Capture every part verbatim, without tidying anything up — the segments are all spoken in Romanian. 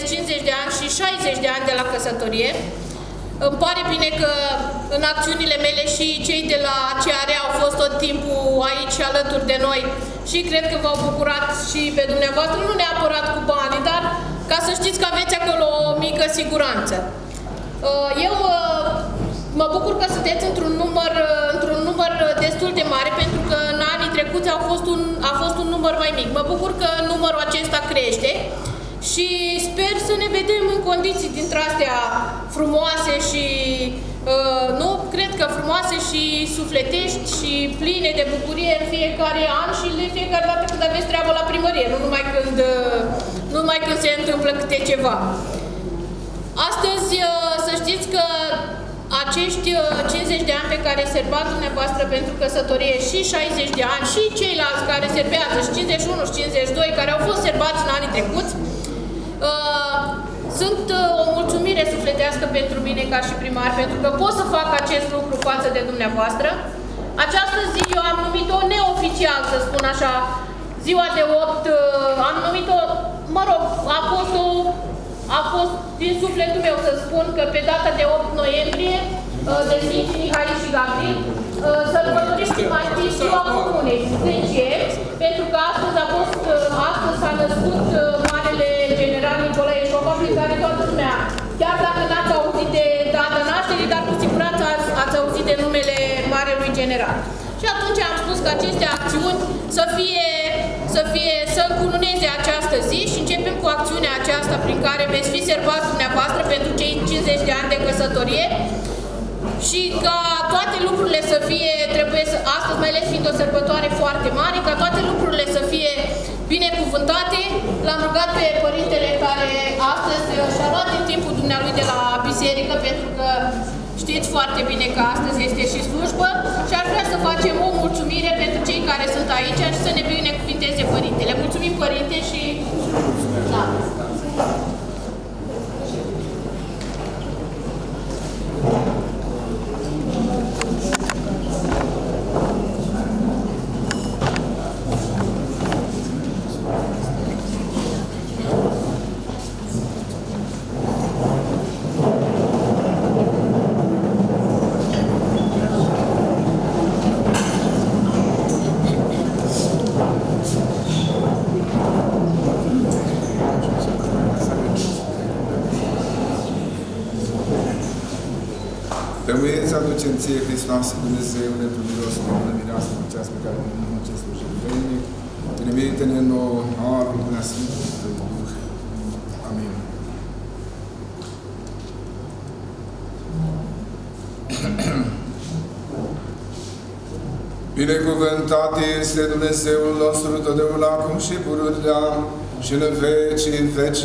cincizeci de ani și șaizeci de ani de la căsătorie. Îmi pare bine că în acțiunile mele și cei de la C R au fost tot timpul aici alături de noi și cred că v-au bucurat și pe dumneavoastră, nu neapărat cu banii, dar ca să știți că aveți acolo o mică siguranță. Eu mă bucur că sunteți într-un număr, într-un număr destul de mare, pentru că în anii trecuți a fost, un, a fost un număr mai mic. Mă bucur că numărul acesta crește și sper să ne vedem în condiții dintre astea frumoase și, uh, nu, cred că frumoase și sufletești și pline de bucurie în fiecare an și de fiecare dată când aveți treabă la primărie, nu numai când, uh, nu numai când se întâmplă câte ceva. Astăzi, uh, să știți că acești cincizeci de ani pe care serbați dumneavoastră pentru căsătorie și șaizeci de ani și ceilalți care serbează și cincizeci și unu și cincizeci și doi care au fost serbați în anii trecuți, uh, sunt uh, o mulțumire sufletească pentru mine ca și primar, pentru că pot să fac acest lucru față de dumneavoastră. Această zi eu am numit-o neoficial, să spun așa, ziua de opt, uh, am numit-o, mă rog, a fost o A fost din sufletul meu să spun că pe data de opt noiembrie de Sfinții Mihai și Gavril sărbătorim mai întâi ziua comunei. De ce? Pentru că astăzi a fost, astăzi s-a născut Marele General Nicolae Șopa, prin care toată lumea, chiar dacă n-ați auzit de data nașterii, dar cu siguranță ați, ați auzit de numele Marelui General. Și atunci am spus că aceste acțiuni să fie, să fie, să încununeze această zi și începem cu acțiunea aceasta prin care veți fi serbați dumneavoastră pentru cei cincizeci de ani de căsătorie și ca toate lucrurile să fie, trebuie să, astăzi mai ales fiind o sărbătoare foarte mare, ca toate lucrurile să fie binecuvântate. L-am rugat pe părintele care astăzi și-a luat din timpul dumnealui de la biserică, pentru că știți foarte bine că astăzi este și slujbă și ar vrea să facem o mulțumire pentru cei care sunt aici și să ne binecuvinteze părintele. Mulțumim, părinte, și... Da. Tămâieți aducem ție, Hristoase, Dumnezeu, netumilos, Doamne, mireasă, mulțească pe care nu ce slujim veinic, trimite-ne nouă harul până Sfântul Tău Duh. Amin. Binecuvântat este Dumnezeul nostru totdeauna, acum și pururea și în vecii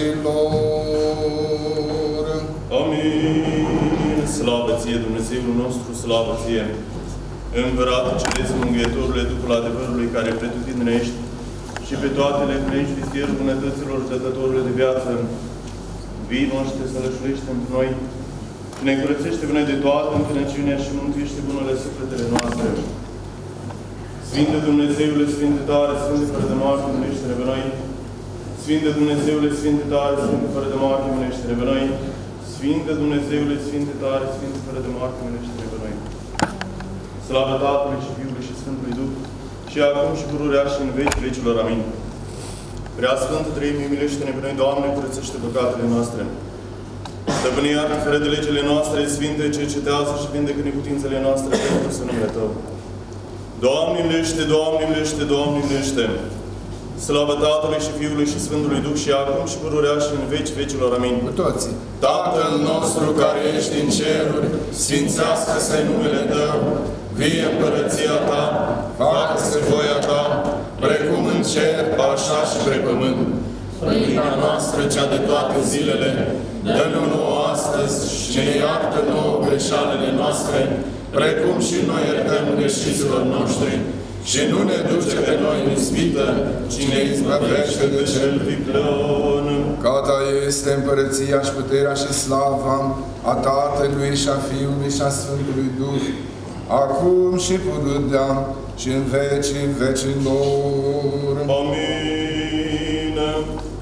vecilor. Amin. Slavă ție, Dumnezeul nostru, slavă ție! Împărat, Ceresc, Mângâietorule, Duhul adevărului, care pretutindene ești și pe toate le împlinești vistierul bunătăților, dătătorule de viață, vino și te sălășuiește pentru noi și ne curățește pe noi de toată întunăciunea și mântuiește bunele sufletele noastre. Sfinte Dumnezeule, Sfinte tare, Sfinte fără de moarte, miluiește-ne pe noi! Sfinte Dumnezeule, Sfinte tare, Sfinte fără de moarte, miluiește-ne pe noi! Sfinte Dumnezeule, Sfinte tare, Sfinte fără de moarte, miluiește-ne pe noi! Slavă Tatălui și Fiului și Sfântului Duh, și acum și pururea și în veci vecilor. Amin. Prea Sfântă Treimii, miluiește-ne pe noi, Doamne, curățește păcatele noastre. Stăpâne iartă fără de legile noastre, Sfinte, cercetează și vindecă neputințele noastre pentru să numele Tău. Doamne, miluiește, Doamne, miluiește, Doamne, miluiește! Slavă Tatălui și Fiului și Sfântului Duh, și acum și pururea și în veci vecilor. Amin. Cu toții. Tatăl nostru care ești în ceruri, sfințească-se numele Tău, vie împărăția Ta, facă-se voia Ta, precum în cer, așa și pe pământ. Pâinea noastră, cea de toate zilele, dă-ne nouă astăzi și ne iartă nouă greșalele noastre, precum și noi iertăm greșiților noștri. Și nu ne duce pe noi în ispită, ci ne izbăvește de cel vicleon. Ca Ta este împărăția și puterea și slava a Tatălui și a Fiului și a Sfântului Duh, acum și pururea și în vecii vecilor. Amin.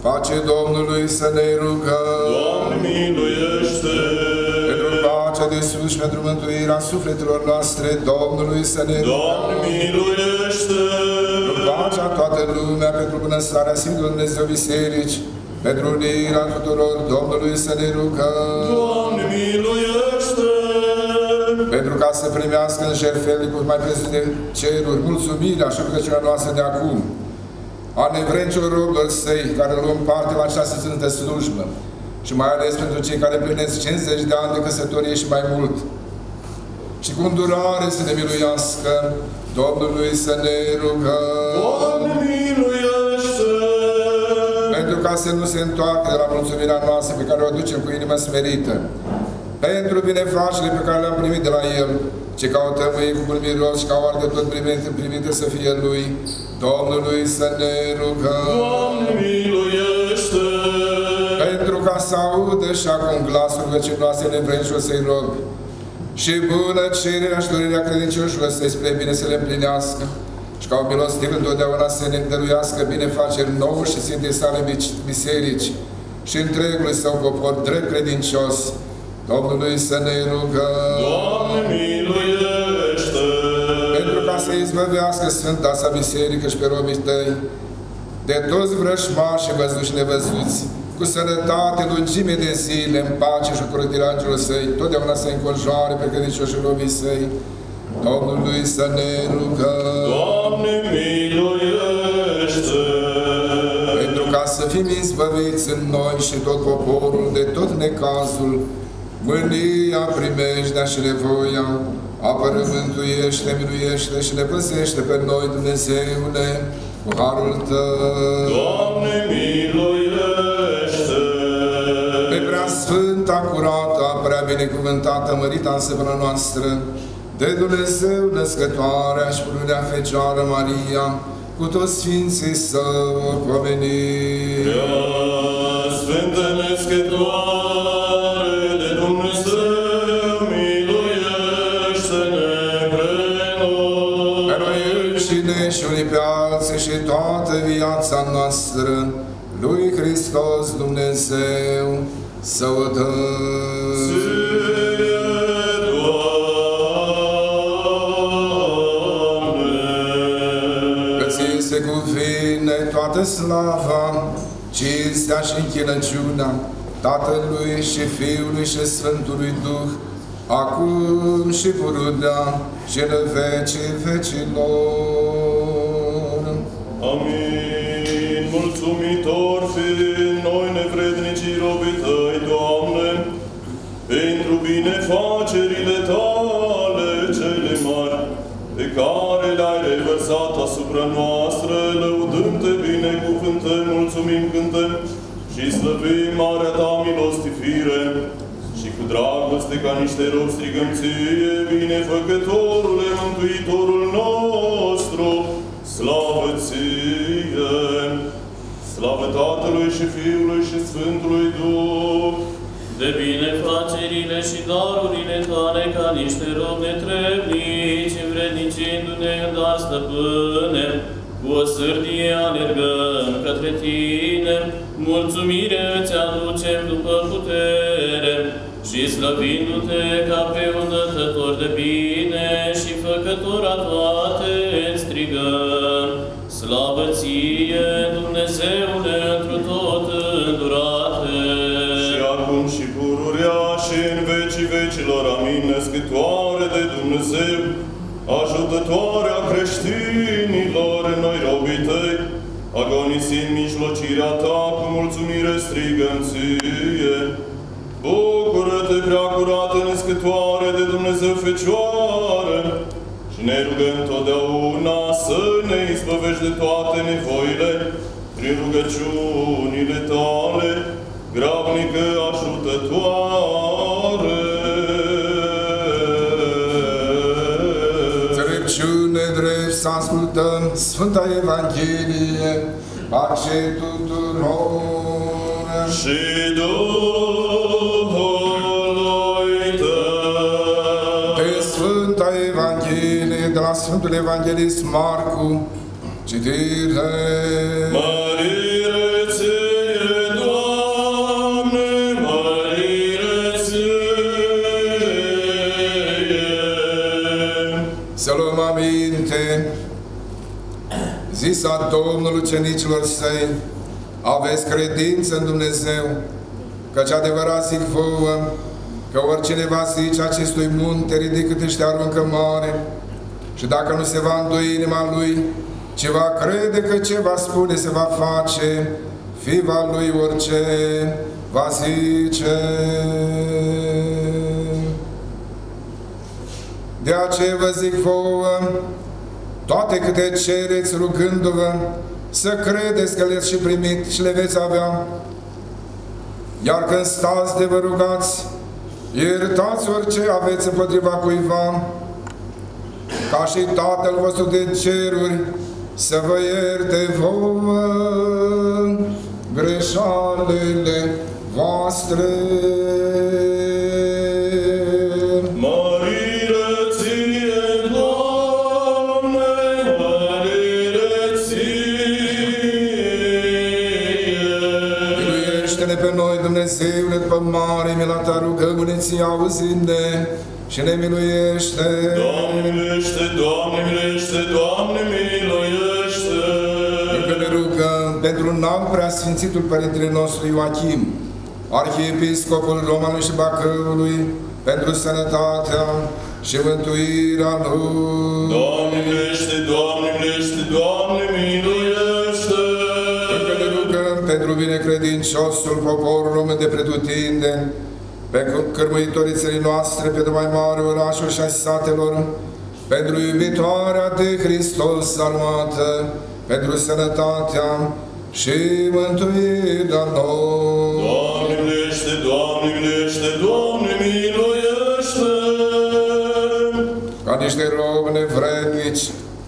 Pace Domnului să ne rugăm. Doamne, miluiește! Pentru pacea de sus și pentru mântuirea sufletelor noastre, Domnului să ne rugăm. Doamne, miluiește! Pentru pacea toată lumea, pentru bunăstarea Sfântului Dumnezeu Biserici, pentru unirea tuturor, Domnului să ne rugăm. Doamne, miluiește! Pentru ca să primească în jertfelnicul mai presus de ceruri mulțumirea și rugăciunea noastră de acum, a nevrencilor robilor săi, care luăm parte la această sfântă slujbă, și mai ales pentru cei care împlinesc cincizeci de ani de căsătorie și mai mult, și cu îndurare să ne miluiască, Domnului să ne rugăm. Doamne, miluiește! Pentru ca să nu se întoarcă de la mulțumirea noastră pe care o aducem cu inimă smerită, pentru binefacerile pe care le-am primit de la El, ce căutăm ei cu bun miros și ca o ardă tot primite, primite să fie Lui, Domnului să ne rugăm. Doamne, miluiește! Pentru ca să audă și acum glasul rugăciunii noastre nevrencilor să-i rog, și bună cererea și dorirea credincioșilor să-i spre bine să le împlinească, și ca un milostiv întotdeauna să ne dăruiască binefaceri nouă și Sfintei sale biserici și întregului său popor drept credincios, Domnului să ne rugăm. Doamne, miluiește! Pentru ca să izbăvească Sfânta sa Biserică și pe robii Tăi de toți vrășmași și văzuți și nevăzuți, cu sănătate, lungime de zile, în pace și ocrotirea angelor Săi, totdeauna să înconjoare pe credincioșii robii Săi, Domnului să ne rugăm. Doamne, miluiește! Pentru ca să fim izbăviți în noi și tot poporul de tot necazul, mânia, primejdea și nevoia, apără, mântuiește, miluiește și ne păzește pe noi, Dumnezeule, cu harul Tău. Doamne, miluiește! Pe prea sfânta, curată, prea binecuvântată, mărita însăpână noastră, de Dumnezeu născătoarea și pururea Fecioară Maria, cu toți Sfinții Său pomeniți. Prea Sfântă Născătoare de Dumnezeu, miluiește-ne pre noi. Pe noi înșine și unii pe alții și toată viața noastră, lui Hristos Dumnezeu să o dăm. Ție, Doamne! Că ți se cuvine toată slava, cinstea și închinăciunea Tatălui și Fiului și Sfântului Duh, acum și pururea și în vecii vecilor. Amin. Mulțumitor fiind noi nevrednicii robii Tăi, Doamne, pentru binefacerile Tale cele mari, pe care le-ai revărsat asupra noastră, lăudând-Te, binecuvântăm, mulțumim, cântăm și slăvim marea Ta milostivire. Și cu dragoste ca niște robi strigăm Ție, binefăcătorule, Mântuitorul nostru, slavă Ție! Slavă Tatălui și Fiului și Sfântului Duh! De binefacerile și darurile Tale ca niște robi netrebnici, învrednicindu-ne în dar, Stăpâne, cu o sârdie alergăm către Tine, mulțumire îți aducem după putere și slăvindu-Te ca pe un dătător de bine și făcător a toate îți strigăm. Slavă Ție, Dumnezeule, întru tot îndurate! Și acum și pururea și în vecii vecilor, amin, născătoare de Dumnezeu, ajutătoarea creștinilor, noi robii Tăi, agonisind mijlocirea Ta, cu mulțumire strigăm Ție. Bucură-te, prea curată, născătoare de Dumnezeu Fecioară, și ne rugăm totdeauna să ne izbăvești de toate nevoile, prin rugăciunile Tale, grabnică ajutătoare. Înțelepciune drept să ascultăm Sfânta Evanghelie, pace tuturor. Și Duhului Tău. Pe Sfânta Evanghelie de la Sfântul Evanghelist Marcu, citire. Mărire Ție, zis a Domnul ucenicilor săi, aveți credință în Dumnezeu, căci adevărat zic vouă, că oricine va zice acestui munte, ridică-te și te aruncă mare, și dacă nu se va îndoi inima lui, ce va crede că ce va spune se va face, fiva lui orice va zice. De aceea vă zic vouă, toate câte cereți rugându-vă, să credeți că le-ați și primit și le veți avea. Iar când stați de vă rugați, iertați orice aveți împotriva cuiva, ca și Tatăl vostru de ceruri să vă ierte vouă greșalele voastre. Mărire ție, Doamne, mărire ție. Miluiește-ne pe noi, Dumnezeule, după mare mila ta rugăm-ne ție, auzind-ne și ne miluiește. Doamne miluiește, Doamne miluiește, Doamne miluiește. Încă ne rugăm pentru un alt preasfințitul Părintele nostru Ioachim, Arhiepiscopul Romanului și Bacăului, pentru sănătatea și mântuirea lui. Doamne miluiește, Doamne miluiește, Doamne miluiește. Încă ne rugăm pentru binecredinciosul poporul român de pretutindeni, pe cărmuitorii țării noastre, pe mai mare orașul și a satelor, pentru iubitoarea de Hristos armată, pentru sănătatea și mântuirea lor. Doamne miluiește, Doamne miluiește, Doamne miluiește. Ca niște robi nevrednici,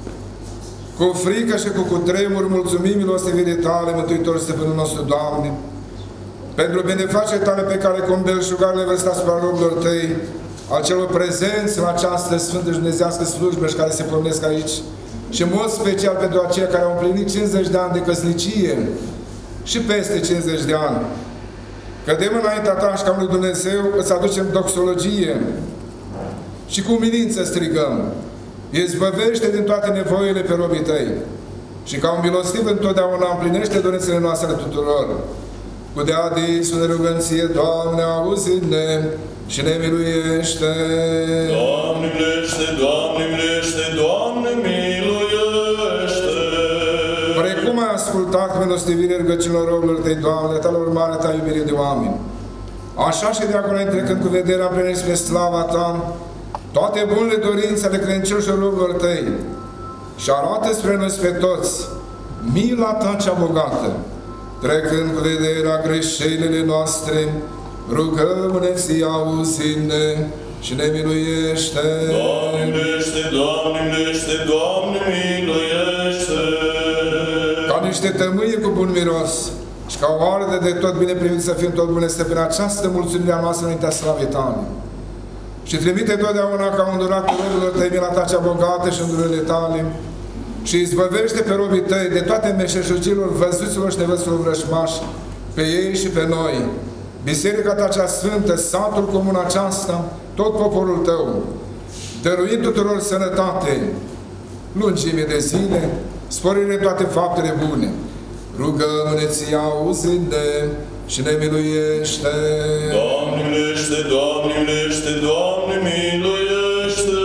cu frică și cu cutremur, mulțumim milostivirii tale, Mântuitor Stăpânul nostru, Doamne, pentru benefacerile tale pe care cu belșugarele vă sta asupra robilor tăi, al celor prezenți în această Sfântă și Dumnezească slujbă și care se pomenesc aici, și în mod special pentru aceia care au împlinit cincizeci de ani de căsnicie și peste cincizeci de ani. Cădem înaintea ta și ca lui Dumnezeu îți aducem doxologie și cu umilință strigăm: izbăvește din toate nevoile pe robii tăi și ca un milostiv întotdeauna împlinește dorințele noastre tuturor. Cu de adis ne rugăm ție, Doamne, auzi-ne și ne miluiește. Doamne miluiește, Doamne miluiește, Doamne miluiește. Precum ai ascultat milostivirea rugăciunilor robilor tăi, Doamne, ta lor mare ta iubire de oameni, așa și de acolo trecând cu vederea împliniți spre slava ta toate bunele dorințe ale credincioșilor robilor tăi și arată spre noi pe toți mila ta cea bogată, trecând cu vederea greșelile noastre, rugăm-ne ție, auzi-ne și ne miluiește. Doamne miluiește, Doamne miluiește, Doamne miluiește. Ca niște tămâie cu bun miros și ca o ardă de tot bine primit să fim tot bune, stăpâne, această mulțumire a noastră înaintea slavei tale. Și trimite totdeauna ca un durat robilor tăi mila ta cea bogată și îndurile tale și izbăvește pe robii tăi de toate meșeșugilor, văzuților și nevăzuților vrășmași, pe ei și pe noi, Biserica ta cea sfântă, satul comun aceasta, tot poporul tău, dăruind tuturor sănătate, lungime de zile, sporire toate faptele bune. Rugăm-ne ție, auzi-ne și ne miluiește. Doamne miluiește, Doamne miluiește, Doamne miluiește.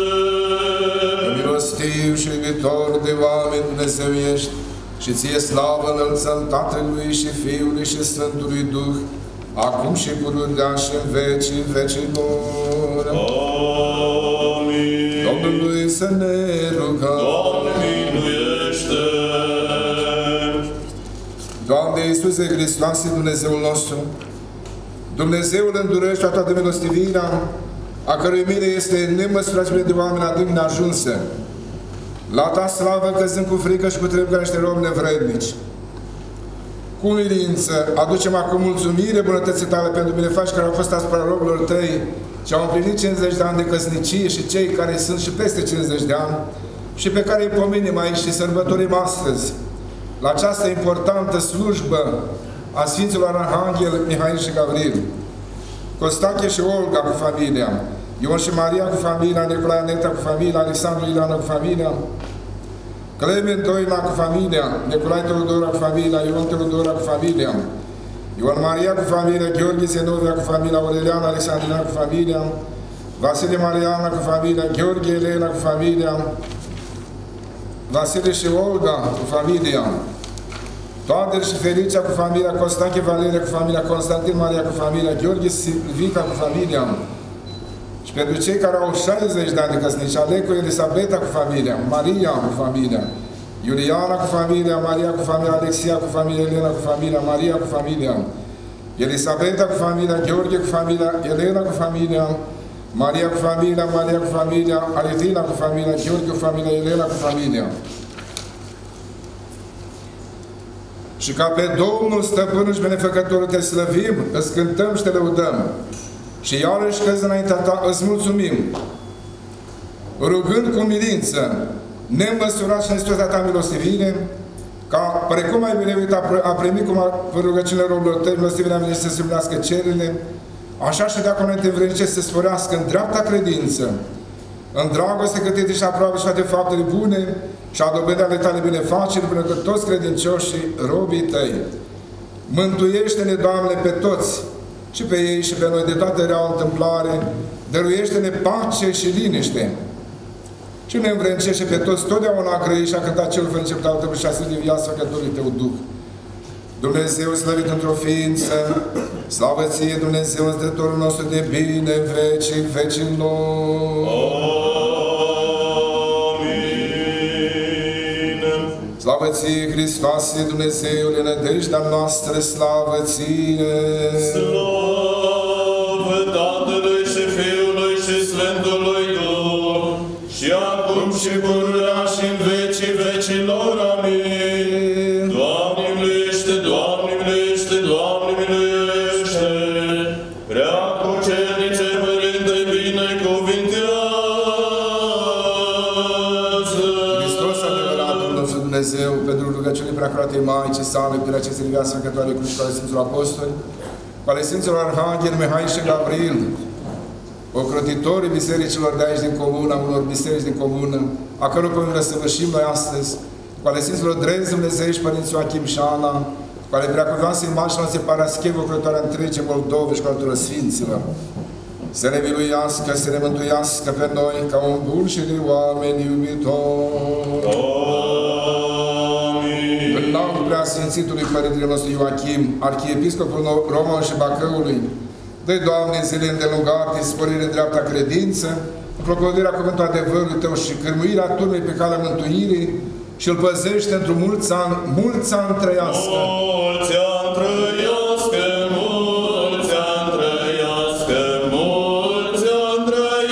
Milostiv și iubitor de oameni Dumnezeu ești, și ție slavă înălțăm Tatălui și Fiului și Sfântului Duh, acum și pururea și în vecii vecilor. Amin. Domnului să ne rugăm. Doamne miluiește. Doamne Iisuse Hristoase, Dumnezeul nostru, Dumnezeul îndurește a toată milostivirea, a cărui mire este nemăsurabilă de oameni adânc neajunsă. La ta slavă căzând cu frică și cu tremur ca niște robi nevrednici. Cu umilință aducem acum mulțumire bunătății tale pentru binefaci care au fost asupra robilor tăi și au împlinit cincizeci de ani de căsnicie și cei care sunt și peste cincizeci de ani și pe care îi pomenim aici și sărbătorim astăzi la această importantă slujbă a Sfinților Arhanghel Mihail și Gavril, Costache și Olga cu familia, Ion și Maria cu familia, Nicolae Aneta cu familia, Alexandru Ileana cu familia, Clement Doina cu familia, Nicolae Teodora cu familia, Ion Teodora cu familia, Ion Maria cu familia, Gheorghe Zenovia cu familia, Aureliana Alexandrina cu familia, Vasile Mariana cu familia, Gheorghe Elena cu familia, Vasile și Olga cu familia, Toader și Felicia cu familia, Constanche Valeria cu familia, Constantin Maria cu familia, Gheorghe Silvica cu familia. Și pentru cei care au șaizeci de ani de căsnicie, Alecu Elisabeta cu familia, Maria cu familia, Iuliana cu familia, Maria cu familia, Alexia cu familia, Elena cu familia, Maria cu familia, Elisabeta cu familia, Gheorghe cu familia, Elena cu familia, Maria cu familia, Maria cu familia, Aletina cu familia, Gheorghe cu familia, Elena cu familia. Și ca pe Domnul, Stăpânul și Benefăcătorul te slăvim, îți cântăm și te lăudăm. Și iarăși că înaintea ta îți mulțumim, rugând cu milință, nemăsurat și nesitoarea ta milostivire, ca precum ai binevit a primit cum a rugăciunile robilor tăi, milostivirea venit să se împlinească cererile, așa și de acum te învrednice să sporească în dreapta credință, în dragoste că te și aproape și toate faptele bune și a dobândit ale tale binefaceri, până că toți credincioșii robii tăi. Mântuiește-ne, Doamne, pe toți, și pe ei și pe noi de toată rea întâmplare, dăruiește-ne pace și liniște. Și ne învrednicește pe toți, totdeauna a grăi și a cântat celul fără început al tău și a sfârșit viața Făcătorului tău Duh. Dumnezeu slăvit într-o ființă, slavă ție, Dumnezeu, Îndrătorul nostru de bine, vecii vecilor. Amin. Slavă ție, Hristoase, Dumnezeule, nădejdea noastră, slavă ție. Slavă Tatălui și Fiului și Sfântului Duh, și acum și pururea și în vecii vecilor. Amin. Doamne miluiește, Doamne miluiește, Doamne miluiește. Prea cucernice Părinte, binecuvintează. Hristos, adevăratul nostru Dumnezeu, pentru rugăciunile preacratei Maicii sale, pe acestei viață Sfântătoare cu ale Sfinților Apostoli, cu ale Sfinților Arhanghel, Mihai și Gabriel, ocrotitorii bisericilor de aici din comună, a unor biserici din comună, a căror pământ răsăvârșim noi astăzi, cu ale Sfinților Drezi Dumnezei și Părinții Joachim și Ana, cu ale preacuvioase imagini noastre Paraschev, ocrotitoarea întrege Moldove și cu altor Sfinților. Să ne miluiască, să ne mântuiască pe noi ca un bun și de oameni iubitori. Amin. În numele Preasfințitului Părintele nostru Ioachim, Arhiepiscopul Român și Bacăului, dă-i, Doamne, zile îndelungate, sporire în dreapta credință, proclamirea cuvântului adevărului Tău și cârmuirea turmei pe calea mântuirii și îl păzește într-un mulți ani, mulți ani trăiască. Mulți ani trăiască, mulți ani trăiască, mulți ani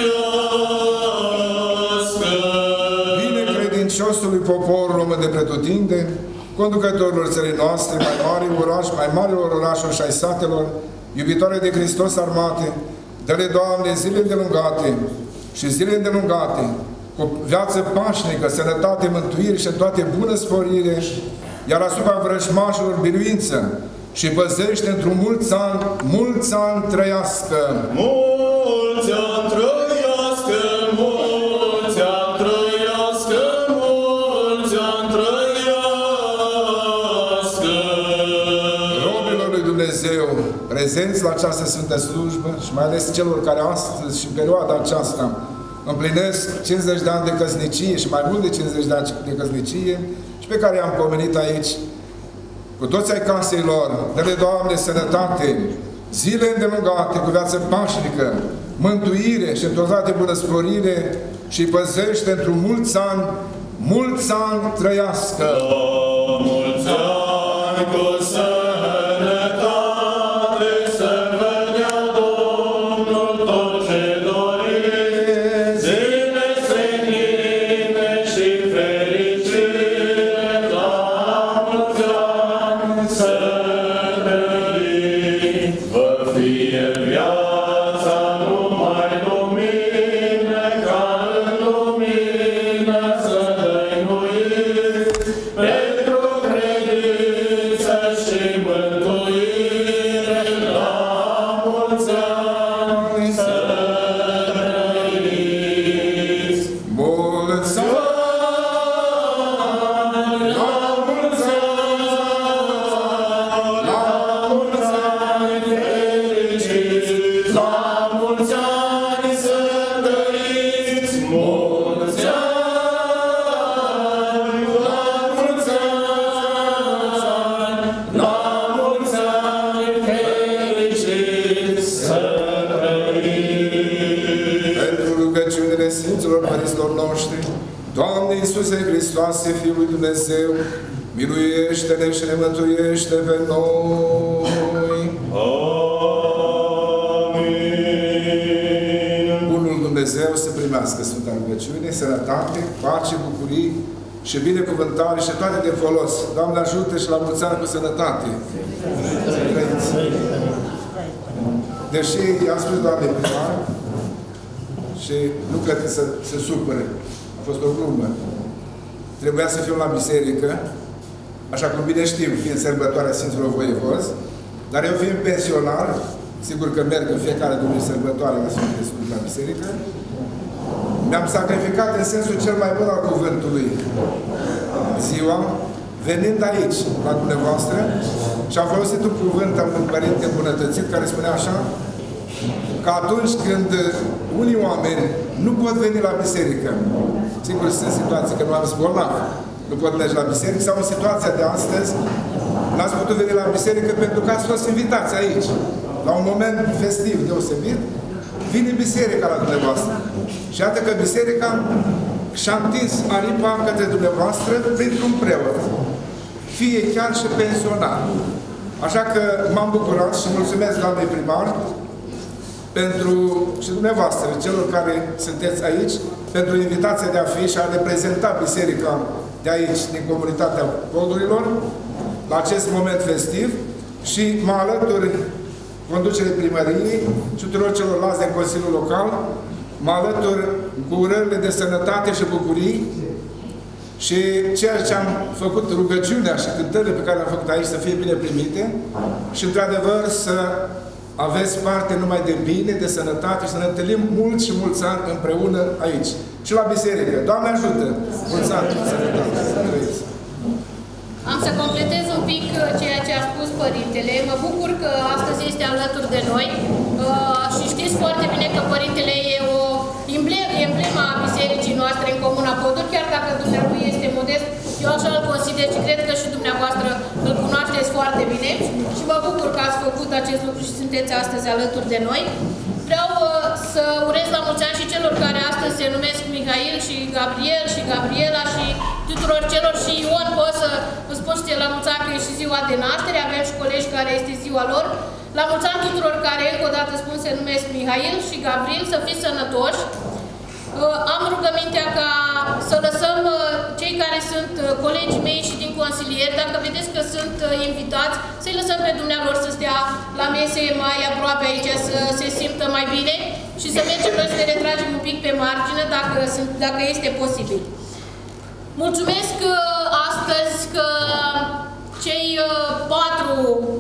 trăiască. Bine credinciosului popor român de pretutindeni, conducătorilor țării noastre, mai mari orași, mai marilor orașelor și ai satelor, iubitoare de Hristos armate, dă-le, Doamne, zile îndelungate și zile îndelungate, cu viață pașnică, sănătate, mântuire și toate bună sporire, iar asupra vrăjmașilor biruință și păzește într-un mulți ani, mulți ani trăiască. Mulți ani trăiască, mulți ani trăiască, mulți ani trăiască. Robilor lui Dumnezeu, prezenți la această Sfântă Slujbă și mai ales celor care astăzi și în perioada aceasta împlinesc cincizeci de ani de căsnicie și mai mult de cincizeci de ani de căsnicie și pe care i-am pomenit aici, cu toți ai casei lor, dă-le, Doamne, sănătate, zile îndelungate, cu viață pașnică, mântuire și într-o toate bunăsporire și păzește într-un mulți ani, mulți ani trăiască. La mulți ani cu sănătate, să vedea Domnul tot ce doriți, zile senine și fericire, la mulți ani să trăiți. Vă fie viața numai lumină, ca în lumină să dăinuiți, pentru credință și mântuire, la mulți ani să trăiți. Mulți ani! Doamne Iisuse Hristoase, Fiul lui Dumnezeu, miluiește-ne și ne mântuiește pe noi. Amin. Bunul Dumnezeu să primească Sfânta Rugăciune, sănătate, pace, bucurii și binecuvântare și toate de folos. Doamne ajută și la mulți ani cu sănătate. Trăiți. Deși i-am spus Doamne primar și nu cred că să se supere. A fost o glumă. Trebuia să fiu la biserică, așa cum bine știm, fiind sărbătoarea Sfinților Voievozi, dar eu fiind pensionar, sigur că merg în fiecare duminică sărbătoare la Sfântul Sfânt la biserică, mi-am sacrificat în sensul cel mai bun al cuvântului ziua, venind aici, la dumneavoastră, și am folosit un cuvânt al unui părinte îmbunătățit, care spunea așa, că atunci când unii oameni nu pot veni la biserică, sigur sunt situații că nu am bolnav, nu pot merge la biserică, sau în situația de astăzi, n-ați putut veni la biserică pentru că ați fost invitați aici, la un moment festiv deosebit, vine biserica la dumneavoastră. Și iată că biserica și-a întins aripa către dumneavoastră printr-un preot, fie chiar și pensionar. Așa că m-am bucurat și mulțumesc doamnei primar pentru și dumneavoastră, celor care sunteți aici, pentru invitația de a fi și a reprezenta biserica de aici, din comunitatea Podurilor, la acest moment festiv și mă alătur conducerii primăriei și tuturor celorlalți din Consiliul Local, mă alătur cu urările de sănătate și bucurii și ceea ce am făcut, rugăciunea și cântările pe care le-am făcut aici să fie bine primite și, într-adevăr, să aveți parte numai de bine, de sănătate și să ne întâlnim mulți și mulți ani împreună aici. Și la biserică. Doamne ajută! Mulți ani! Sănătate! Am să completez un pic ceea ce a spus Părintele. Mă bucur că astăzi este alături de noi și știți foarte bine că Părintele e o emblema a bisericii noastre în Comuna Poduri, chiar dacă dumnealui este modest, eu așa îl consider și cred că și dumneavoastră îl cunoașteți foarte bine și mă bucur că ați făcut acest lucru și sunteți astăzi alături de noi. Vreau să urez la mulți ani și celor care astăzi se numesc Mihail și Gabriel și Gabriela și tuturor celor și Ion, pot să îți spun și la mulți ani că e și ziua de naștere, avem și colegi care este ziua lor. La mulți ani tuturor care, încă o dată spun, se numesc Mihail și Gabriel, să fiți sănătoși. Am rugămintea ca să lăsăm cei care sunt colegii mei și din consilier, dacă vedeți că sunt invitați, să-i lăsăm pe dumnealor să stea la mese mai aproape aici, să se simtă mai bine și să mergem noi să ne retragem un pic pe margine, dacă, sunt, dacă este posibil. Mulțumesc astăzi că cei patru,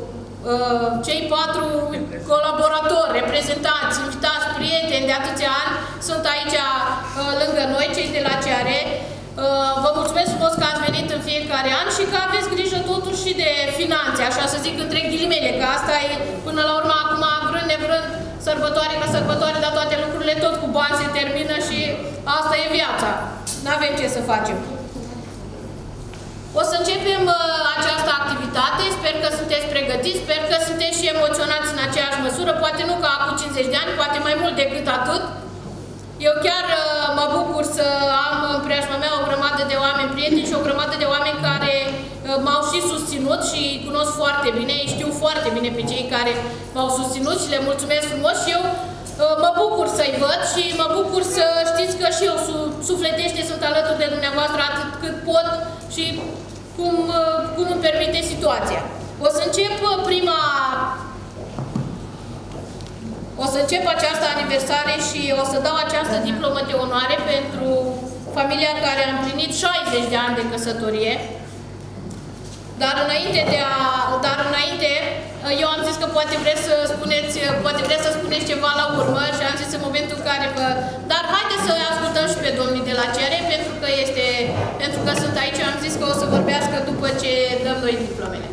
cei patru colaboratori, reprezentanți, invitați, prieteni de atâția ani sunt aici lângă noi, cei de la C R. Vă mulțumesc frumos că ați venit în fiecare an și că aveți grijă totuși și de finanțe, așa să zic între ghilimele, că asta e până la urmă acum, vrând nevrând, sărbătoare ca sărbătoare, dar toate lucrurile tot cu bani se termină și asta e viața. N-avem ce să facem. O să începem uh, această activitate, sper că sunteți pregătiți, sper că sunteți și emoționați în aceeași măsură, poate nu ca acum cincizeci de ani, poate mai mult decât atât. Eu chiar uh, mă bucur să am în preajma mea o grămadă de oameni prieteni și o grămadă de oameni care uh, m-au și susținut și îi cunosc foarte bine, îi știu foarte bine pe cei care m-au susținut și le mulțumesc frumos și eu uh, mă bucur să-i văd și mă bucur să știți că și eu su sufletește sunt alături de dumneavoastră atât cât pot și cum, cum îmi permite situația. O să încep prima... O să încep această aniversare și o să dau această diplomă de onoare pentru familia care a împlinit șaizeci de ani de căsătorie. Dar înainte de a... Dar înainte, eu am zis că poate vreți să spuneți, poate vreți să spuneți ceva la urmă și am zis în momentul în care vă... Dar haideți să ascultăm și pe domnii de la C R, pentru că este... Pentru că sunt aici, am zis că o să vorbească după ce dăm noi diplomele.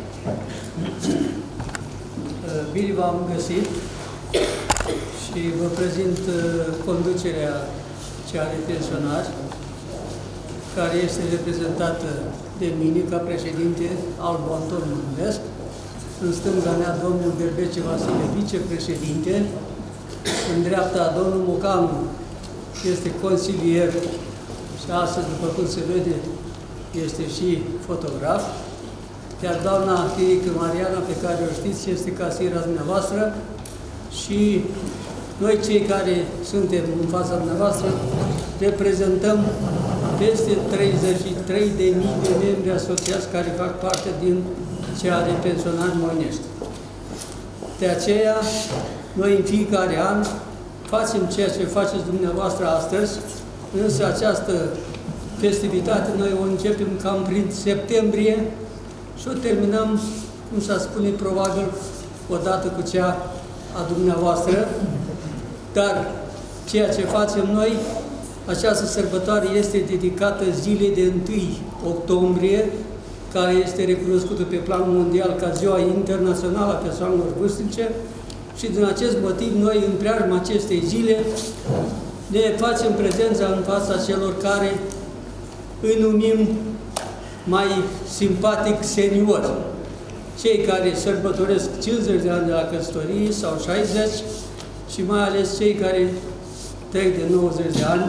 Bine v-am găsit și vă prezint conducerea C R pensionari, care este reprezentată de mine ca președinte, Albu Anton mă numesc. În stânga mea, domnul Berbece Vasile, vicepreședinte. În dreapta, domnul Mucanu, este consilier și astăzi, după cum se vede, este și fotograf. Iar doamna Chirică Mariana, pe care o știți, este casiera dumneavoastră și noi, cei care suntem în fața dumneavoastră, reprezentăm peste treizeci și trei de mii de membri asociați care fac parte din C A R Pensionari Moinești. De aceea, noi în fiecare an facem ceea ce faceți dumneavoastră astăzi, însă această festivitate noi o începem cam prin septembrie și o terminăm, cum s-a spune, probabil odată cu cea a dumneavoastră, dar ceea ce facem noi, această sărbătoare este dedicată zilei de întâi octombrie, care este recunoscută pe plan mondial ca Ziua Internațională a Persoanelor Vârstnice și din acest motiv noi, în preajma acestei zile, ne facem prezența în fața celor care îi numim mai simpatic seniori, cei care sărbătoresc cincizeci de ani de la căsătorie sau șaizeci și mai ales cei care trec de nouăzeci de ani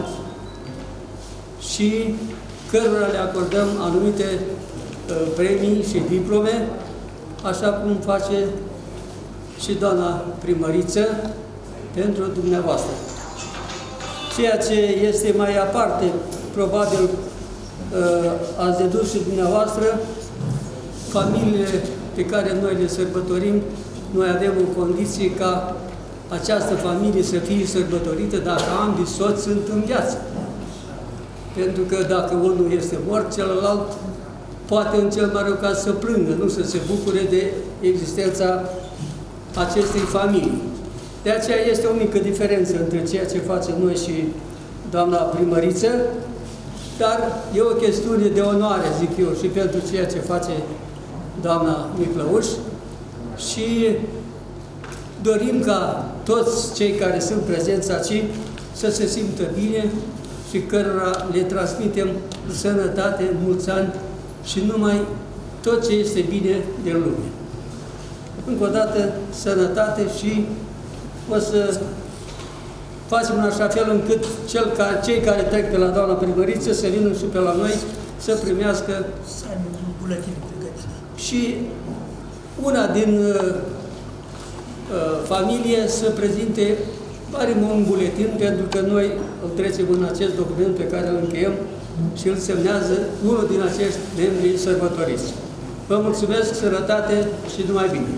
și cărora le acordăm anumite uh, premii și diplome, așa cum face și doamna primăriță pentru dumneavoastră. Ceea ce este mai aparte, probabil uh, ați dedus și dumneavoastră, familiile pe care noi le sărbătorim, noi avem o condiție ca această familie să fie sărbătorită dacă ambii soți sunt în viață. Pentru că dacă unul este mort, celălalt poate în cel mai rău caz să plângă, nu să se bucure de existența acestei familii. De aceea este o mică diferență între ceea ce facem noi și doamna primăriță, dar e o chestiune de onoare, zic eu, și pentru ceea ce face doamna Miclăuș și dorim ca toți cei care sunt prezenți aici să se simtă bine și cărora le transmitem sănătate, mulți ani și numai tot ce este bine de lume. Încă o dată, sănătate și o să facem în așa fel încât cel care, cei care trec pe la doamna primăriță să vină și pe la noi să primească și una din uh, uh, familie să prezinte pare un buletin, pentru că noi îl trecem în acest document pe care îl încheiem și îl semnează unul din acești membri sărbătoriți. Vă mulțumesc, sănătate și numai bine!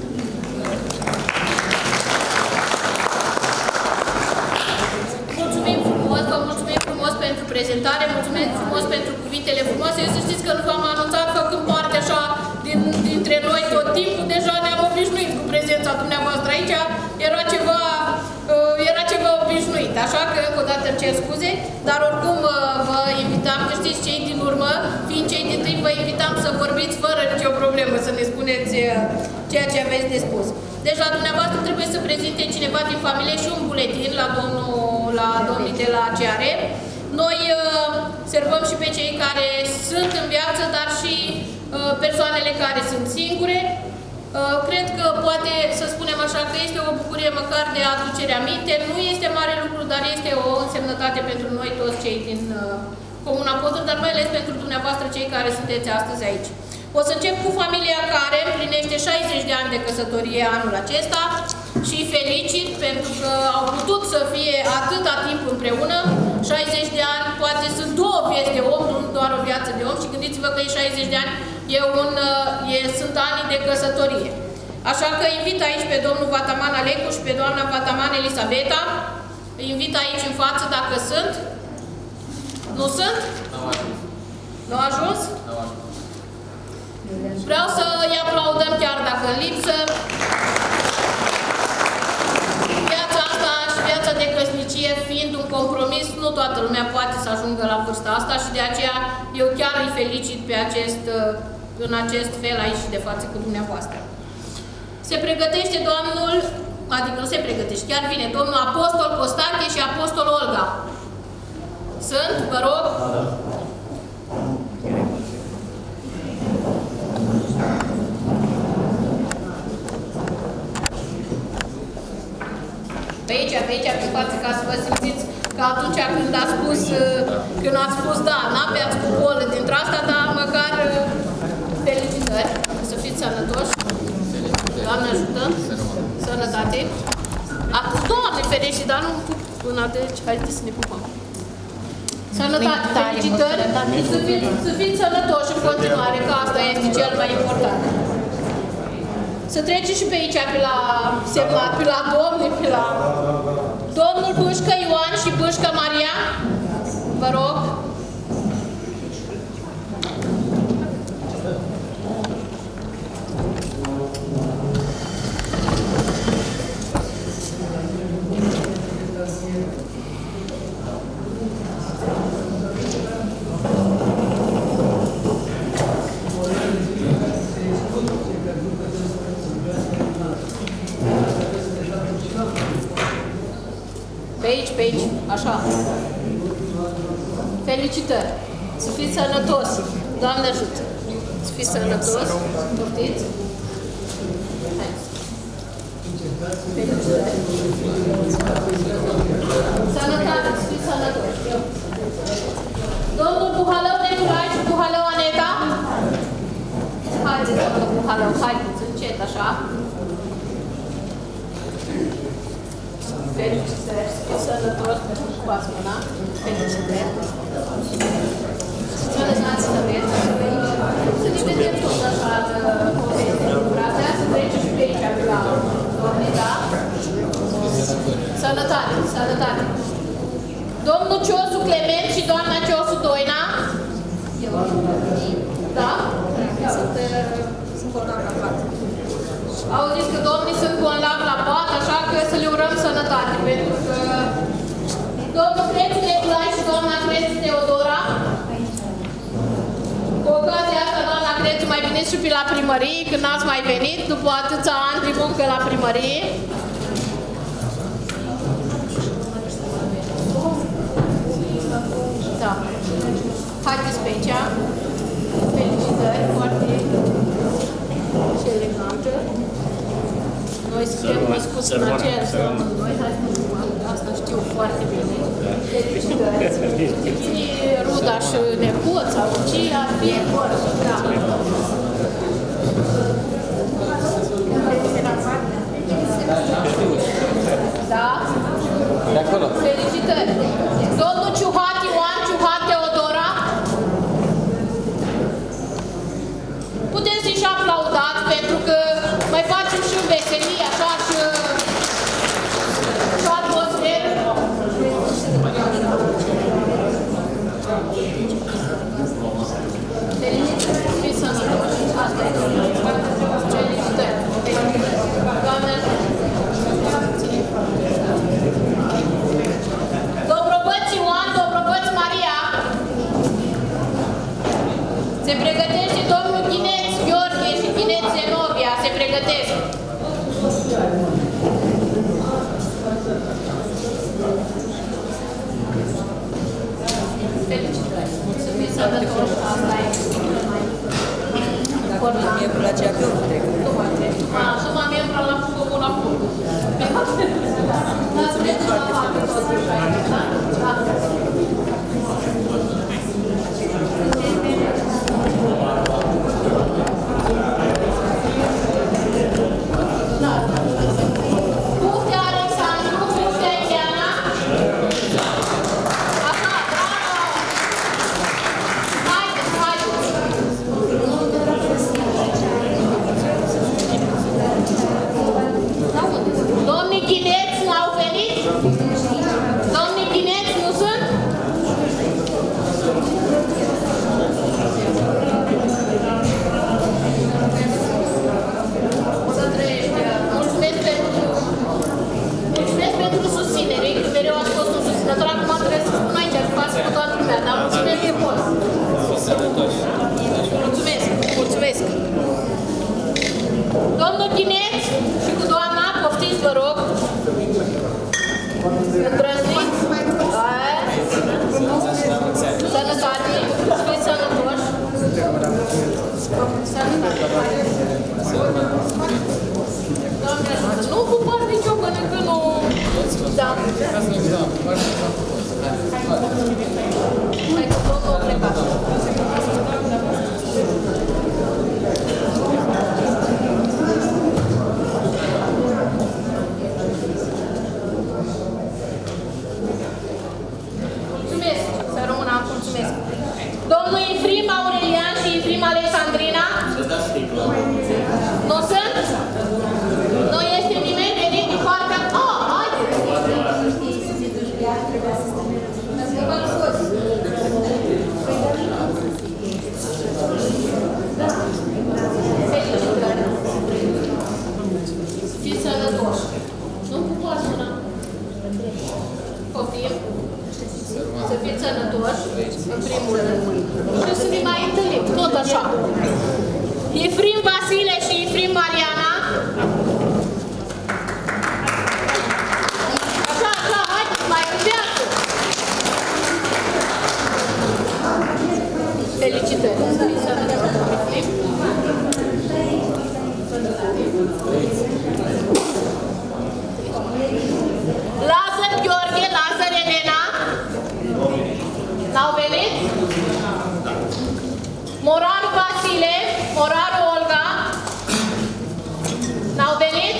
Mulțumim frumos, vă mulțumim frumos pentru prezentare, mulțumim frumos pentru cuvintele frumoase. Eu să știți că nu v-am anunțat făcând parte așa din, dintre noi tot timpul, deja ne-am obișnuit cu prezența dumneavoastră aici, era ceva, era ceva obișnuit, așa că încă o dată îmi cer scuze, dar oricum vă invitam, că știți cei din urmă, fiind cei din tâi, vă invitam să vorbiți fără nicio problemă, să ne spuneți ceea ce aveți de spus. Deci la dumneavoastră trebuie să prezinte cineva din familie și un buletin la, domnul, la domnii de la C A R. Noi uh, servăm și pe cei care sunt în viață, dar și uh, persoanele care sunt singure. Uh, cred că poate să spunem așa că este o bucurie măcar de aducere aminte. Nu este mare lucru, dar este o însemnătate pentru noi toți cei din uh, Comuna Potur, dar mai ales pentru dumneavoastră cei care sunteți astăzi aici. O să încep cu familia care împlinește șaizeci de ani de căsătorie anul acesta și felicit pentru că au putut să fie atâta timp împreună. șaizeci de ani, poate sunt două vieți de om, nu doar o viață de om, și gândiți-vă că e șaizeci de ani, e un, e, sunt ani de căsătorie. Așa că invit aici pe domnul Vataman Alecu și pe doamna Vataman Elisabeta. Invit aici în față dacă sunt. Nu sunt? Nu a ajuns? Vreau să îi aplaudăm chiar dacă în lipsă. Viața asta și viața de căsnicie fiind un compromis, nu toată lumea poate să ajungă la vârsta asta și de aceea eu chiar îi felicit pe acest, în acest fel aici de față cu dumneavoastră. Se pregătește domnul, adică nu se pregătește, chiar vine domnul Apostol Costache și Apostol Olga. Sunt, vă rog? Da, da. Pe aici, pe aici, pe spate, ca să vă simțiți că atunci când ați spus, când ați spus da, n-aveați cu bolă dintre asta, dar măcar felicitări, să fiți sănătoși. Doamne ajută, sănătate. Acum, Doamne ferește, dar nu pup până deci, haideți să ne pupăm. Sănătate, felicitări, să fiți, să fiți sănătoși în continuare, că asta este cel mai important. Să trece și pe aici, pe la semnat, pe la domnul, pe la domnul Bâșcă Ioan și Bâșcă Maria, vă rog. Pe aici, pe aici, așa. Felicitări! Să fiți sănătos! Doamne ajută! Să fiți sănătos! Poftiți! Felicitări! Sănătate! Să fiți sănătoși! Domnul Buhalău Nicolae și Buhalău Aneta? Haideți, domnul Buhalău, haideți, încet, așa. Felicitări, să fiți sănătoși, ocupați mâna. Felicitări. Să lăsați să vezi, să ne vedem tot așa în povestea, să trecem și pe aici, pe la domnii, da? Sănătate, sănătate. Domnul Ciosu Clement și doamna Ciosu Doina? Da? Sunt important la față. Au zis că domnii sunt bolnavi la pat, așa că să le urăm sănătate, pentru că domnul Crețu Nicolae și doamna Crețu Teodora, cu ocazia asta, doamna Crețu, mai veniți și pe la primărie, când n-ați mai venit, după atâția ani de muncă la primărie. Da. Haideți pe aici. Felicitări, foarte și elegantă. Noi suntem născuți în aceea zonă. Noi, asta știu foarte bine. Felicitări. Ruda și nepoța, Lucia, fie vor. Da. Da? De acolo. Felicitări. Domnul Ciuhat Ioan, Ciuhat Teodora. Puteți să-i și aplaudați, pentru că mai facem și veselie, așa, și, și atmosferă. Felicitări, fiți sănătoși. Asta e. Felicitări. Doamne ajută. Dobrobăți Ioan, Dobrobăți Maria. Se pregătește domnul Ghineț Gheorghe și Ghineț Zenobia. Se pregătesc. Felicitări. Să fiți sănătoși. Asta e. Dacă mie îmi plăcea pe urmă trecut. Așa m-am membra la comun acum. N-ați merge la faptă totuși aici, da? Pufte Alexandru, Pufte Eliana. Așa, bravo! Haideți, haideți! Domnii Ghineți n-au venit? Domnii Ghineți nu sunt? Să trăiești. Mulțumesc pentru, mulțumesc pentru susținere, că mereu ați fost un susținător. Acum trebuie să spun aici, că față cu toată lumea, dar mulțumesc e bun. Mulțumesc, mulțumesc. Domnul Ghineț și cu doamna, poftiți, vă rog. Îndrăzniți. Sănătate. Fiți sănătoși. Sănătate. Doamne ajută. Nu ocupați nicio până că nu... Hai că domnul a plecat. Mulțumesc, să rămână, mulțumesc. Domnul Efrim Aurelian și Efrim Alexandrina? Nu sunt? Nu este nimeni venit din partea... Ah, haideți! Fiți sănătoși. Nu pupați mâna. Copii, să fiți sănătoși, în primul rând, și să ne mai întâlnim, tot așa. Efrim Vasile și Efrim Mariana. Așa, așa, haideți, mai în viață. Felicitări. Fiți sănătoși. Lazar Gheorghe, Lazar Elena. N-au venit? Moraru Vasile, Moraru Olga. N-au venit?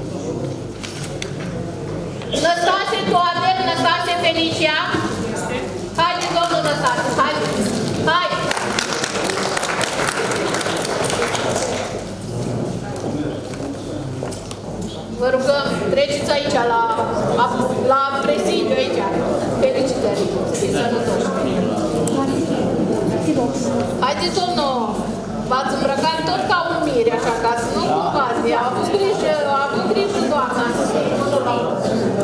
Năstase Toader, Năstase Felicia. Haide, domnul Năstase, haide. Haide. Vă rugăm, treceți aici la, la prezidiu aici. Felicitări. Fiți sănătoși. Haideți, domnul, v-ați îmbrăcat tot ca un mire, așa, ca să nu cumvați. A avut grijă, a avut grijă doamna să se pună la loc.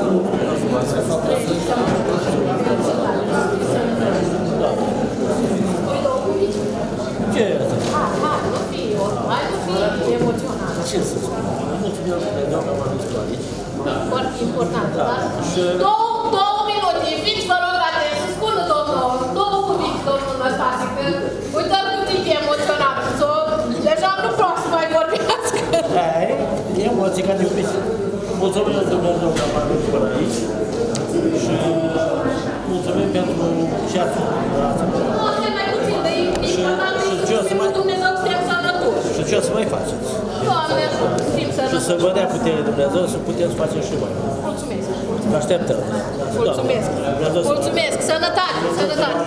Ce e asta? Hai, hai, nu fi, hai, nu fi emoționat. Ce să spun? Mulțumim că ne-au cam adus pe aici. Foarte important, da? Două, două minute, fiți, vă rog, la tine, să spună domnul, două cuvinte, domnul Năstase, că uite cât e emoționat, deja nu vreau să mai vorbească. Hai, emoții ca de iubiți. Mulțumim Dumnezeu că am adus până aici și mulțumim pentru ce ați făcut. Nu, asta e mai puțin, dar e important să fim Dumnezeu să fim sănătoși. Și ce o să mai faceți? Doamne, fim sănătoși. Și să vă dea putere Dumnezeu să putem să facem și voi. Mulțumesc. Vă așteptăm. Mulțumesc. Mulțumesc. Sănătate, sănătate.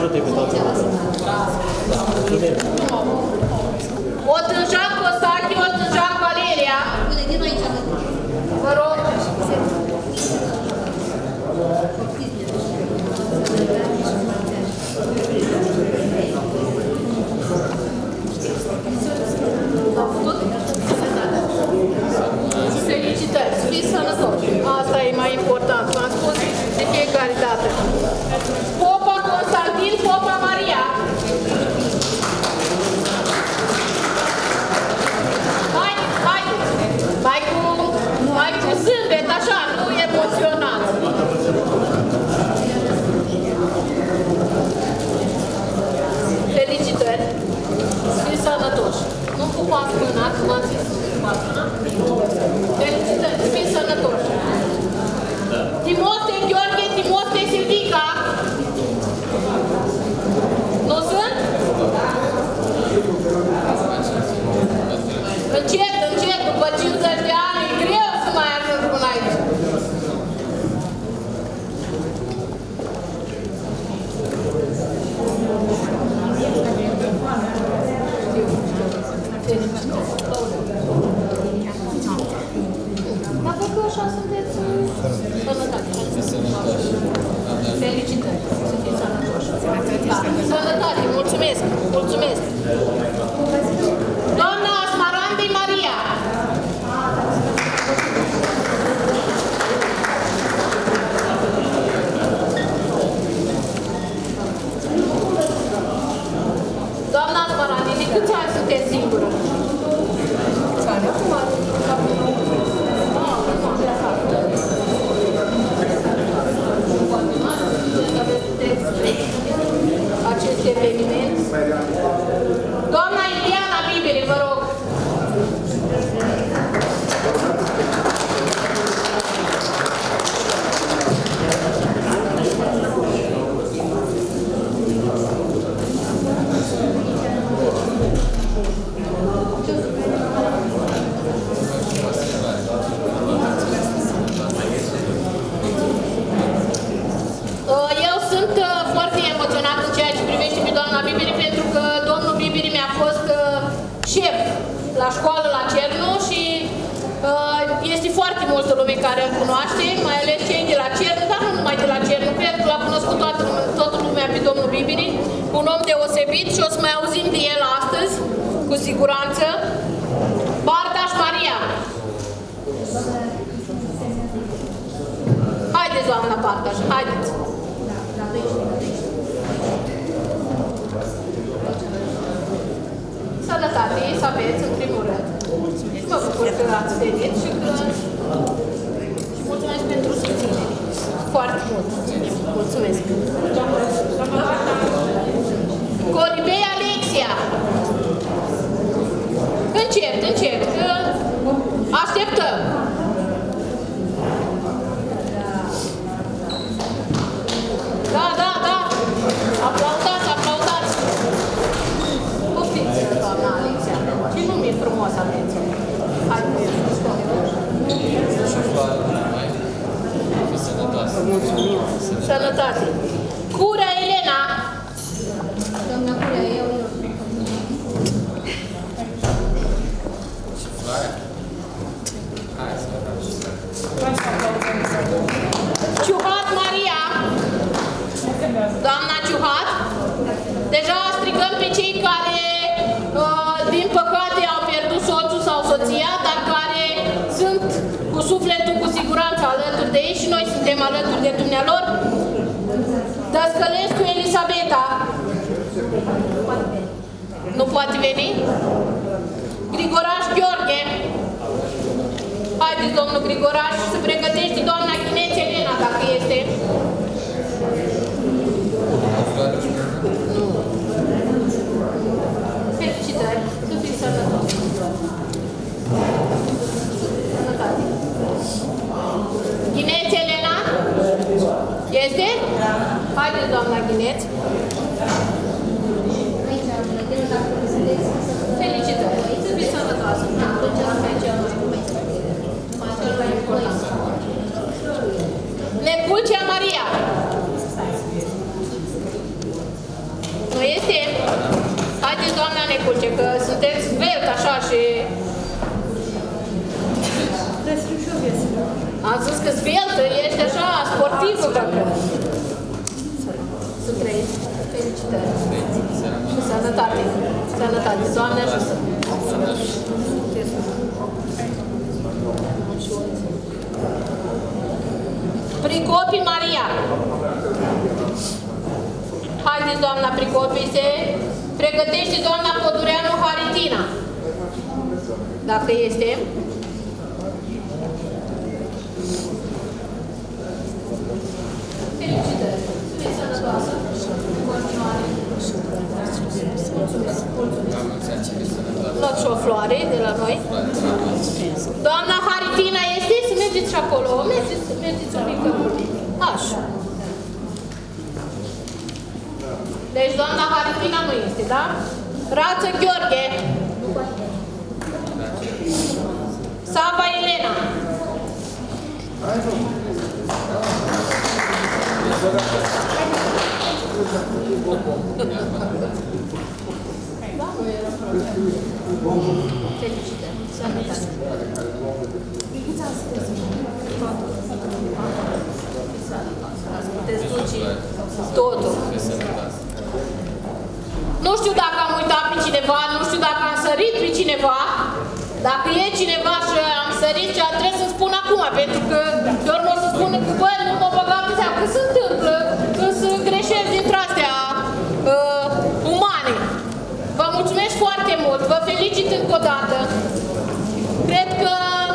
Mulțumim. O tânjac Costache, o tânjac Valeria. Vă rog. Felicitări, fiți sănătoși. Asta e mai important, v-am spus de fiecare dată. Popa Constantin, Popa Maria. Hai, hai, mai cu, mai cu zâmbet, așa, nu emoționat. Felicitări, fiți sănătoși. Nu pupați mâna, că v-am zis să nu pupați mâna. Felicitări, fiți sănătoși. Timote, Gheorghe, Timote, Silvica. Nu sunt? Încet, încet, după cincizeci de ani, e greu să mai ajung până aici. Dar văd că așa sunteți sănătate. Felicitări. sunt uh, foarte emoționat în ceea ce privește pe doamna Bibiri, pentru că domnul Bibiri mi-a fost uh, șef la școală la Cernu și uh, este foarte multă lume care îl cunoaște, mai ales cei de la Cernu, dar nu numai de la Cernu, cred că l-a cunoscut toată, toată lumea pe domnul Bibiri, un om deosebit și o să mai auzim de el astăzi, cu siguranță. Bartaș Maria. Haideți, doamna Bartaș, haideți. Sănătate să aveți, în primul rând. Mă bucur că ați venit și că... Și mulțumesc pentru susținere. Foarte mult. Mulțumesc. Coribei Alexia. Încet, încet, că așteptăm. Da, da, da. Aplaudați, aplaudați. Poftiți, doamna Alexia. Ce nume frumos aveți. Hai, mulțumim. Sănătate. Curea Elena. Doamna Curea, eu nu. Ciuhat Maria. Doamna Ciuhat. Deja strigăm pe cei care, uh, din păcate, au pierdut soțul sau soția, dar care sunt cu sufletul cu siguranță alături de ei și noi suntem alături de dumnealor. Dăscălescu Elisabeta. Nu poate veni? Grigoraș Gheorghe. Haideți, domnul Grigoraș, să pregătești doamna Ghineț Elena, dacă este. Nu. Felicitări. Să fiți sănătoși. Sănătate. Ghineț Elena? Este? Haideți, doamna Ghineț. Felicitări. Să fiți sănătoasă. Neculcea Maria. Nu este? Haideți, doamna Neculce, că sunteți velt așa și... Am zis că sveltă, ești așa sportivă, dacă... Să trăiți. Felicitări. Și sănătate. Sănătate. Doamne ajută. Pricopi Maria. Haideți, doamna Pricopi, se pregătește doamna Podureanu Haritina. Dacă este. Felicitări. Să fiți sănătoasă. În continuare. Luați și o floare de la noi. Doamna Haritina este? Să mergeți și acolo. Mergeți, mergeți un pic. Așa. Deci doamna Haritina nu este, da? Rață Gheorghe. Sava Elena. Felicitări. Sănătate. Puteți duce totul. Nu știu dacă am uitat pe cineva, nu știu dacă am sărit pe cineva. Dacă e cineva și am sărit, ce trebuie să spun acum, pentru că de urmă o să spună că, bă, nu mă băgam pe seama, că se întâmplă, că sunt greșeli dintre astea uh, umane. Vă mulțumesc foarte mult, vă felicit încă o dată. Cred că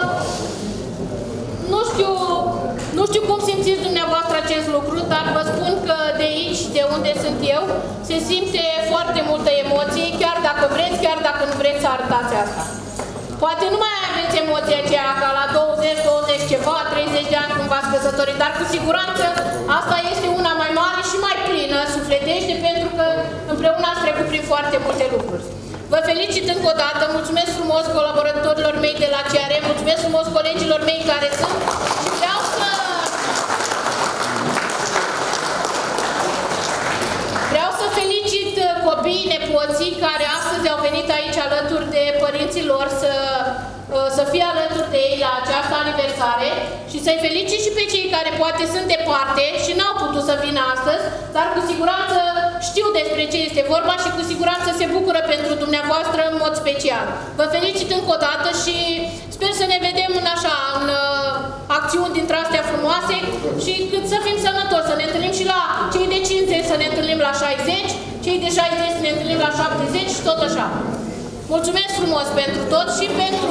nu știu, nu știu cum simțiți dumneavoastră acest lucru, dar vă spun că de aici, de unde sunt eu, se simte foarte multă emoție, chiar dacă vreți, chiar dacă nu vreți să arătați asta. Poate nu mai aveți emoția aceea ca la douăzeci, douăzeci ceva, treizeci de ani când v-ați căsătorit, dar cu siguranță asta este una mai mare și mai plină, sufletește, pentru că împreună ați trecut prin foarte multe lucruri. Vă felicit încă o dată, mulțumesc frumos colaboratorilor mei de la C R M, mulțumesc frumos colegilor mei care sunt și vreau să... părinților să, să fie alături de ei la această aniversare și să-i felicit și pe cei care poate sunt departe și n-au putut să vină astăzi, dar cu siguranță știu despre ce este vorba și cu siguranță se bucură pentru dumneavoastră în mod special. Vă felicit încă o dată și sper să ne vedem în așa, în uh, acțiuni dintre astea frumoase și cât să fim sănătoși, să ne întâlnim și la cei de cincizeci, să ne întâlnim la șaizeci, cei de șaizeci să ne întâlnim la șaptezeci și tot așa. Mulțumesc frumos pentru tot și pentru...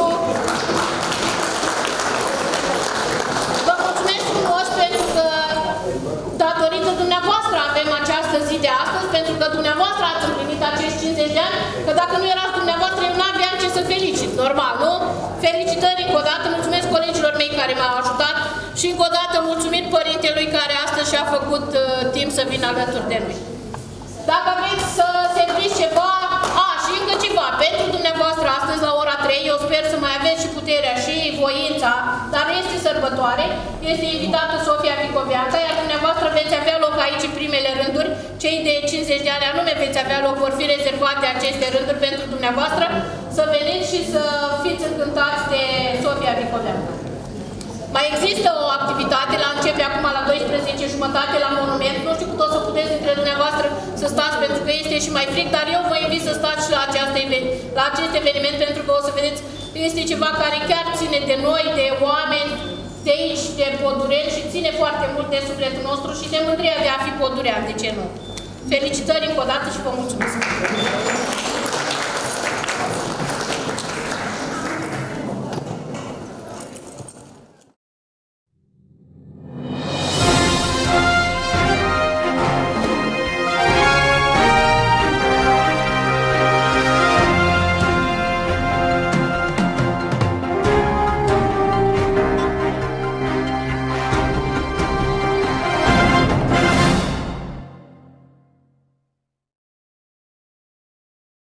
Vă mulțumesc frumos pentru că datorită dumneavoastră avem această zi de astăzi, pentru că dumneavoastră ați împlinit acești cincizeci de ani, că dacă nu erați dumneavoastră, eu nu aveam ce să felicit. Normal, nu? Felicitări încă o dată, mulțumesc colegilor mei care m-au ajutat și încă o dată mulțumit părintelui care astăzi și-a făcut uh, timp să vină alături de noi. Dacă aveți să serviți ceva, a, și încă ceva, pentru dumneavoastră astăzi la ora trei, eu sper să mai aveți și puterea și voința, dar este sărbătoare, este invitată Sofia Vicoveanța, iar dumneavoastră veți avea loc aici în primele rânduri, cei de cincizeci de ani anume veți avea loc, vor fi rezervate aceste rânduri pentru dumneavoastră, să veniți și să fiți încântați de Sofia Vicoveanța. Mai există o activitate, la începe acum la douăsprezece și jumătate la monument, nu știu cât o să puteți dintre dumneavoastră să stați pentru că este și mai fric, dar eu vă invit să stați și la, această, la acest eveniment pentru că o să vedeți că este ceva care chiar ține de noi, de oameni, de aici, de podureni și ține foarte mult de sufletul nostru și de mândria de a fi podurean, de ce nu? Felicitări încă o dată și vă mulțumesc!